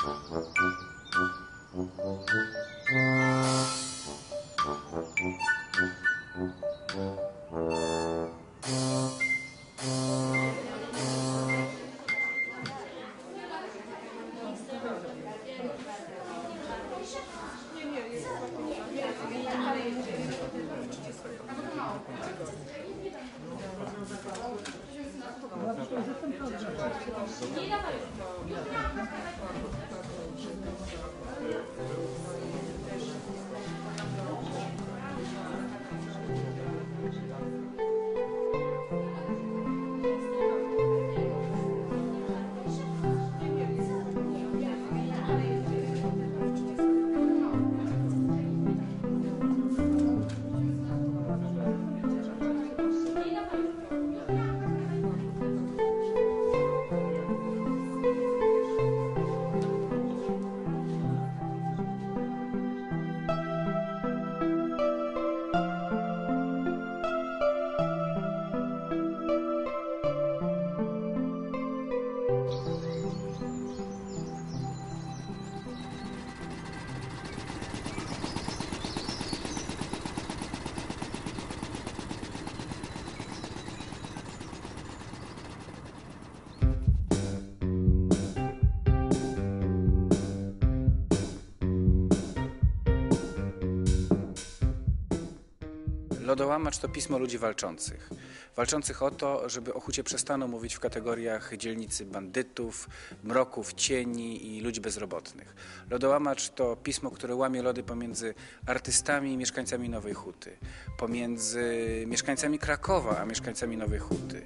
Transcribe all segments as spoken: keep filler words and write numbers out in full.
Lodołamacz to pismo ludzi walczących. Walczących o to, żeby o Hucie przestano mówić w kategoriach dzielnicy bandytów, mroków, cieni i ludzi bezrobotnych. Lodołamacz to pismo, które łamie lody pomiędzy artystami i mieszkańcami Nowej Huty, pomiędzy mieszkańcami Krakowa a mieszkańcami Nowej Huty.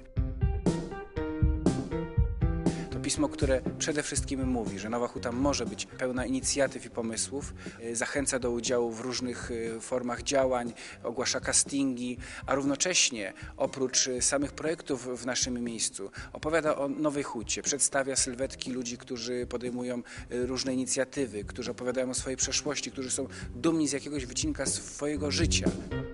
Pismo, które przede wszystkim mówi, że Nowa Huta może być pełna inicjatyw i pomysłów, zachęca do udziału w różnych formach działań, ogłasza castingi, a równocześnie oprócz samych projektów w naszym miejscu opowiada o Nowej Hucie, przedstawia sylwetki ludzi, którzy podejmują różne inicjatywy, którzy opowiadają o swojej przeszłości, którzy są dumni z jakiegoś wycinka swojego życia.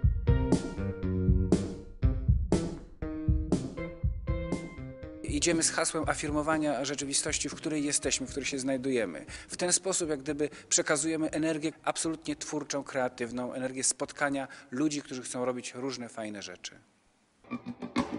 Idziemy z hasłem afirmowania rzeczywistości, w której jesteśmy, w której się znajdujemy. W ten sposób jak gdyby przekazujemy energię absolutnie twórczą, kreatywną, energię spotkania ludzi, którzy chcą robić różne fajne rzeczy.